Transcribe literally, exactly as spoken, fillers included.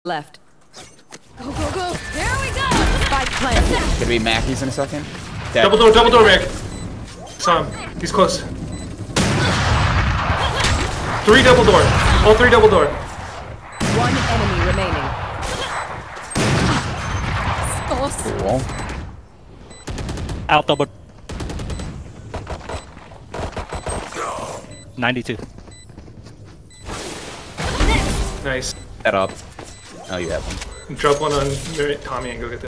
Left. Go, go, go. There we go. Spike planted. Gonna be Mackey's in a second. Dead. Double door, double door, Rick. Saw him. He's close. Three double door. All three double door. One enemy remaining. Cool. Out double. ninety-two. Nice. Set up. Oh, you have one. Drop one on Tommy and go get that.